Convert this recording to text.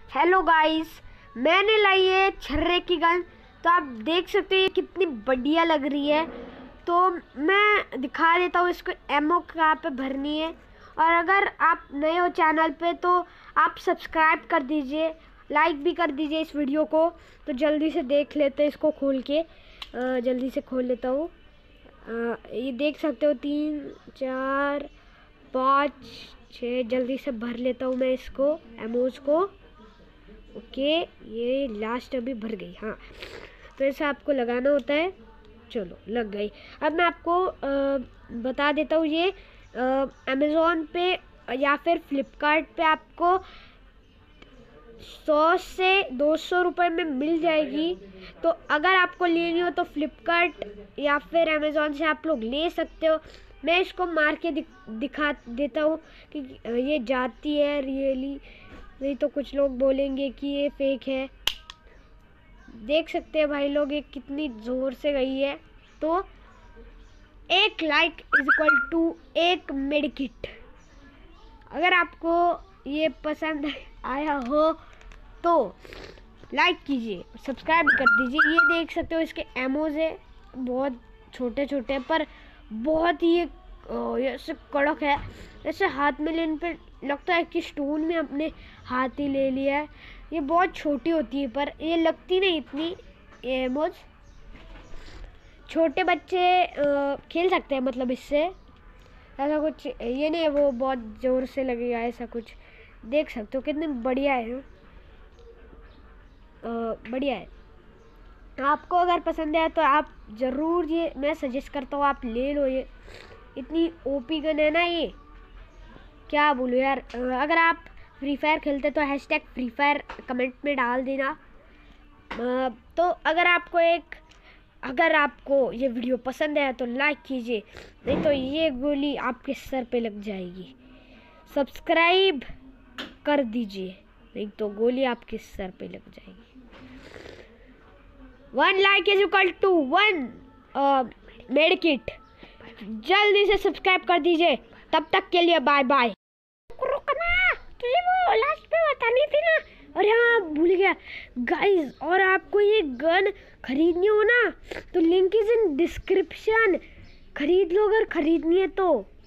Hello guys, मैंने लाई है छर्रे की गन। तो आप देख सकते हैं ये कितनी बढ़िया लग रही है। तो मैं दिखा देता हूँ इसको एमओ कहाँ पे भरनी है। और अगर आप नए हो चैनल पे तो आप सब्सक्राइब कर दीजिए, लाइक भी कर दीजिए इस वीडियो को। तो जल्दी से देख लेते हैं इसको खोल के। जल्दी से खोल लेता हूँ। ये देख सकते हो 3 4 5 6। जल्दी से भर लेता हूँ मैं इसको एमोज को। ओके, ये लास्ट अभी भर गई। हाँ, तो ऐसा आपको लगाना होता है। चलो लग गई। अब मैं आपको बता देता हूँ, ये अमेज़ॉन पे या फिर फ्लिपकार्ट पे आपको 100 से 200 रुपये में मिल जाएगी। तो अगर आपको लेनी हो तो फ्लिपकार्ट या फिर अमेज़ॉन से आप लोग ले सकते हो। मैं इसको मार के दिखा देता हूँ कि ये जाती है रियली, नहीं तो कुछ लोग बोलेंगे कि ये फेक है। देख सकते हैं भाई लोग ये कितनी ज़ोर से गई है। तो 1 like is equal to 1 Medikit. अगर आपको ये पसंद आया हो तो लाइक कीजिए, सब्सक्राइब कर दीजिए। ये देख सकते हो इसके एमोज है, बहुत छोटे छोटे पर बहुत ही ऐसे कड़क है। ऐसे हाथ में लेने पे लगता है कि स्टोन में अपने हाथ ही ले लिया है। ये बहुत छोटी होती है पर ये लगती नहीं इतनी। एमोज छोटे बच्चे खेल सकते हैं, मतलब इससे ऐसा कुछ ये नहीं है वो बहुत ज़ोर से लगेगा ऐसा कुछ। देख सकते हो कितनी बढ़िया है। बढ़िया है। आपको अगर पसंद है तो आप ज़रूर, ये मैं सजेस्ट करता हूँ आप ले लो। ये इतनी ओपी गन है ना, ये क्या बोलूँ यार। अगर आप फ्री फायर खेलते तो हैशटैग फ्री फायर कमेंट में डाल देना। तो अगर आपको ये वीडियो पसंद है तो लाइक कीजिए, नहीं तो ये गोली आपके सर पे लग जाएगी। सब्सक्राइब कर दीजिए, नहीं तो गोली आपके सर पे लग जाएगी। 1 like is equal to 1 Medikit. जल्दी से सब्सक्राइब कर दीजिए। तब तक के लिए बाय बाय। रुकना, तुझे वो लास्ट पे बतानी थी ना। अरे हाँ, भूल गया गाइस। और आपको ये गन खरीदनी हो ना तो लिंक इज इन डिस्क्रिप्शन। खरीद लो अगर खरीदनी है तो।